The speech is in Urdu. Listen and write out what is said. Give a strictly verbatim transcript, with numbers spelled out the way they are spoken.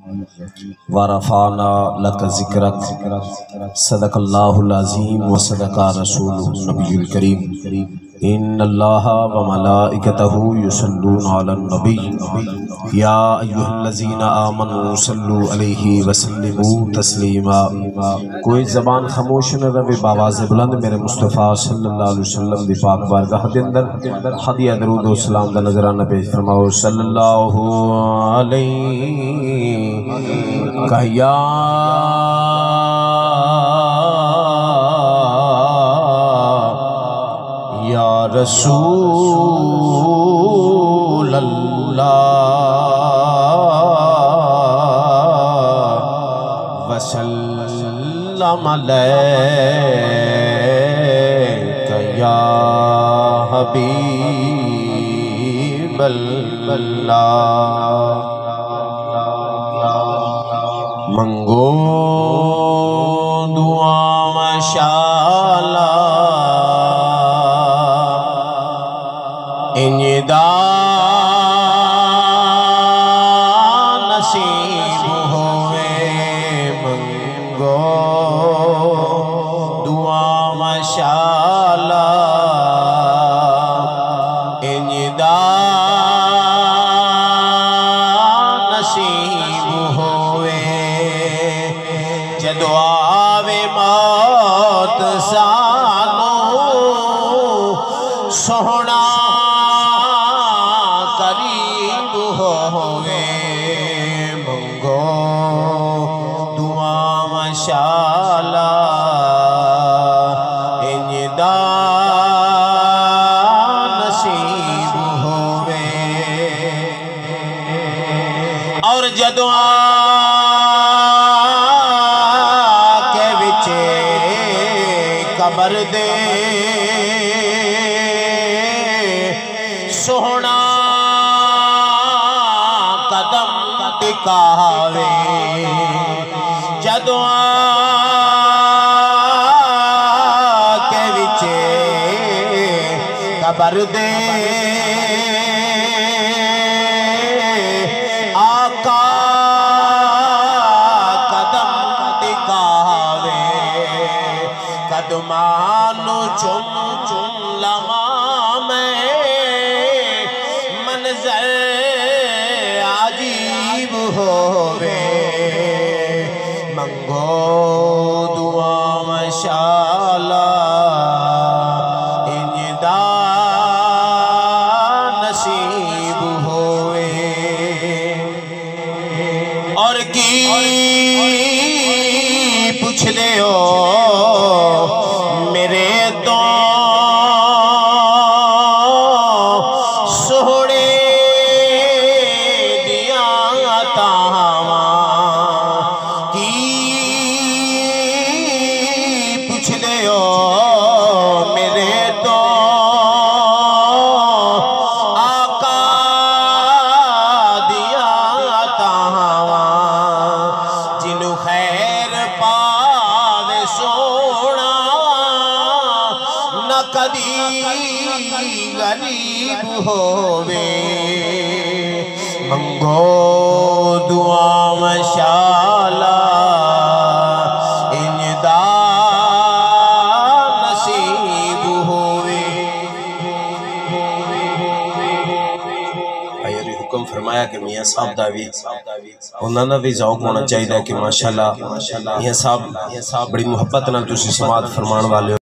ورفعنا لك ذکرک صدق اللہ العظیم وصدق رسولہ النبی الکریم ان اللہ وملائکتہ یصلون علی النبی یا ایھا الذین آمنوا صلوا علیہ وسلموا تسلیما۔ کوئی زبان خاموش نہ رہے، باواز بلند میرے مصطفیٰ صلی اللہ علیہ وسلم دی پاک بارگاہ دے اندر ہدیہ درود و سلام دا نظرانہ پیش فرماؤ۔ صلی اللہ علیہ کہیا یا رسول اللہ وسلم علیک یا حبیب اللہ۔ منگو دعا مشاءاللہ انجدا نصیب ہوئے۔ منگو دعا مشاءاللہ انجدا نصیب ہوئے۔ جدو آوے موت سانو سونا قریب ہوئے۔ منگو دعا مشاءاللہ انجدا نصیب ہوئے۔ اور جدو قبر دے سونا قدم ٹکاوے۔ جدو کے وچے قبر دے آقا قدم ٹکاوے۔ قدمانو چم چم لمحہ میں منظر عجیب ہووے۔ منگو دعا مشاءاللہ انجدا نصیب ہوئے۔ اور کی پوچھ لے ہو میرے تو سوڑے دیا تاواں کی پوچھ لے ہو میرے تو آقا دیا تاواں جنو خیر پاوے سونا نہ کدی غریب ہووے۔ منگو دعا مشاءاللہ انجدا نصیب ہووے۔ آئیے حکم فرمایا کہ میاں صاحب داوی انہوں نے بھی ذوق ہونا چاہیے کہ ماشاءاللہ میاں صاحب بڑی محبت نہ تسی سماعت فرمان والے